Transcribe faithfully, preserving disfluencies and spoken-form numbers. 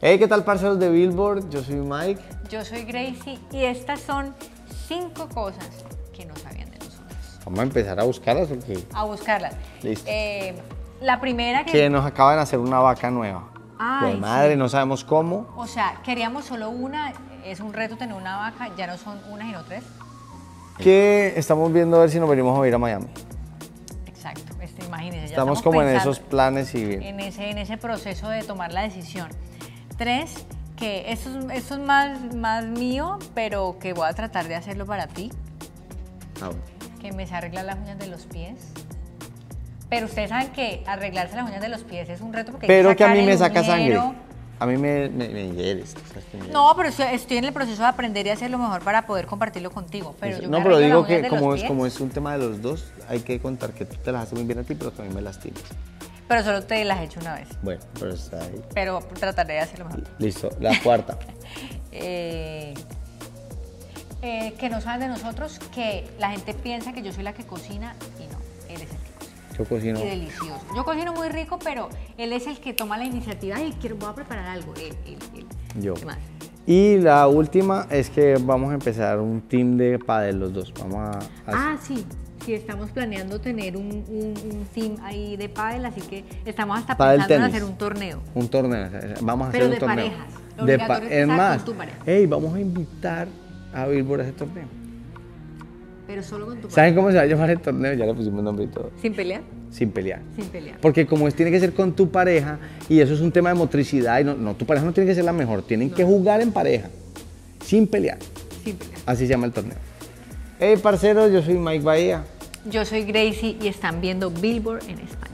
Hey, ¿qué tal, parceros de Billboard? Yo soy Mike. Yo soy Gracie y estas son cinco cosas que no sabían de nosotros. Vamos a empezar a buscarlas porque... A buscarlas. Listo. Eh, la primera que... Que nos acaban de hacer una vaca nueva. Ay, de madre, sí. no sabemos cómo. O sea, queríamos solo una, es un reto tener una vaca, ya no son una sino tres. Que estamos viendo a ver si nos venimos a vivir a Miami. Exacto, este, imagínense. Ya Estamos, estamos como en pensando esos planes y bien. En ese, en ese proceso de tomar la decisión. Tres, que esto es, esto es más, más mío, pero que voy a tratar de hacerlo para ti. Ah, bueno. Que me se arreglan las uñas de los pies. Pero ustedes saben que arreglarse las uñas de los pies es un reto porque hay Pero que a sacar mí me el saca uñero. sangre. A mí me, me, me hieres. ¿Sabes que me hieres? No, pero estoy, estoy en el proceso de aprender y hacerlo mejor para poder compartirlo contigo. Pero yo no, me pero arreglo digo las uñas que de como los es, pies, como es un tema de los dos, hay que contar que tú te las haces muy bien a ti, pero también me lastimas. pero solo te las he hecho una vez. Bueno, pero está ahí. Pero trataré de hacerlo mejor. Listo, la cuarta. Eh, eh, que no saben de nosotros, que la gente piensa que yo soy la que cocina y no, él es el que cocina. Yo cocino. Y delicioso. Yo cocino muy rico, pero él es el que toma la iniciativa y quiero, voy a preparar algo. Él, él, él. Yo. ¿Qué más? Y la última es que vamos a empezar un team de pádel los dos. Vamos a, a Ah, sí. Sí, estamos planeando tener un, un, un team ahí de pádel, así que estamos hasta Pádel pensando en tenis. hacer un torneo. un torneo. Vamos a Pero hacer un de torneo. parejas. Lo De obligatorio es que es sea más, con tu pareja. hey, vamos a invitar a Billboard a ese torneo. Pero solo con tu ¿Saben pareja. cómo se va a llamar el torneo? Ya le pusimos nombre y todo. ¿Sin pelear? Sin pelear. Sin pelear. Porque como es, tiene que ser con tu pareja, y eso es un tema de motricidad, y no, no tu pareja no tiene que ser la mejor, tienen que jugar en pareja, sin pelear. Sin pelear. Así se llama el torneo. Hey, parceros, yo soy Mike Bahía. Yo soy Gracie y están viendo Billboard en España.